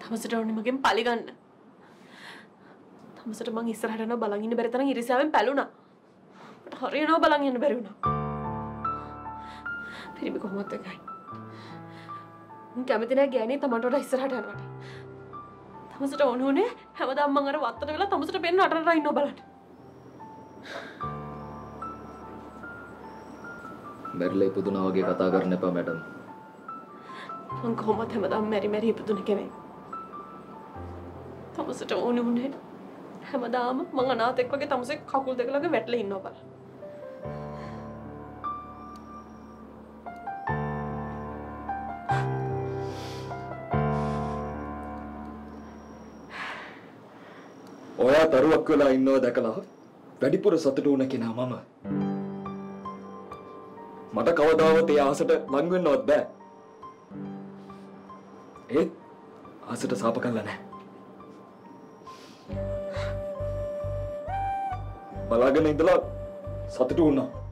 තමසට ඕනේ මගෙන් පලි ගන්න. තමසට මං ඉස්සරහට යනවා බලන් ඉන්න බැරි තරම් ඉරිසියාවෙන් පැලුණා. මට හරියනවා බලන් ඉන්න බැරි වුණා. පිරිමි කොහොමද ගයි? මං කැමති නෑ ගෑණි තමන්ට වඩා ඉස්සරහට යනවට. තමසට ඕනේ හැමදාම මං අර වත්තට වෙලා තමසට පෙන්න අටරට ඉන්නව බලන්න. මැරිලා ඉපදුනා වගේ කතා කරන්න එපා මැඩම්. මං කොහොමද හැමදාම මැරි ඉපදුන කෙනෙක්. තමසට ඕනේ හැමදාම මං අනාථෙක් වගේ තමසේ කකුල් දෙක ළඟ වැටලා ඉන්නවා බලන්න. ඔයා දරුවක් වෙලා ඉන්නව දැකලා වැඩිපුර සතුටු වුණ කෙනා මම. මට කවදාවත් ඒ ආසට ලං වෙන්නවත් බෑ. ඒත් ආසට සාප කළා නෑ. බලාගෙන ඉඳලා සතුටු වුණා.